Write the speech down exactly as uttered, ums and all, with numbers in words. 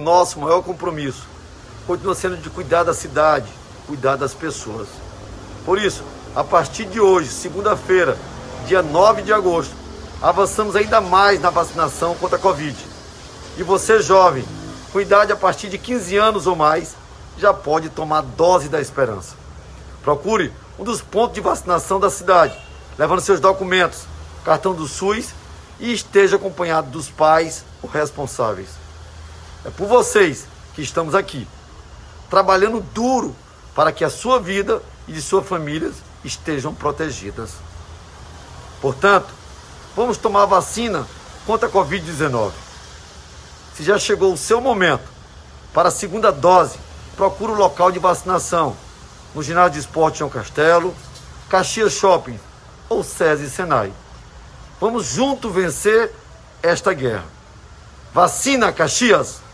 nosso maior compromisso continua sendo de cuidar da cidade, cuidar das pessoas. Por isso, a partir de hoje, segunda-feira, dia nove de agosto, avançamos ainda mais na vacinação contra a Covid. E você, jovem, com idade a partir de quinze anos ou mais, já pode tomar dose da esperança. Procure um dos pontos de vacinação da cidade, levando seus documentos, cartão do SUS e esteja acompanhado dos pais ou responsáveis. É por vocês que estamos aqui, trabalhando duro para que a sua vida e de suas famílias estejam protegidas. Portanto, vamos tomar a vacina contra a Covid dezenove. Se já chegou o seu momento para a segunda dose, procure o local de vacinação no Ginásio de Esporte João Castelo, Caxias Shopping ou SESI e Senai. Vamos juntos vencer esta guerra. Vacina, Caxias!